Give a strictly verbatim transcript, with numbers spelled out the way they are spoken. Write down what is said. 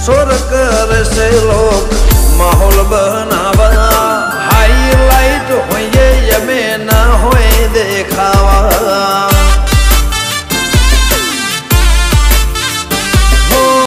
सुर कर से लोग माहौल बनावा, हाईलाइट होइए ये में ना होए देख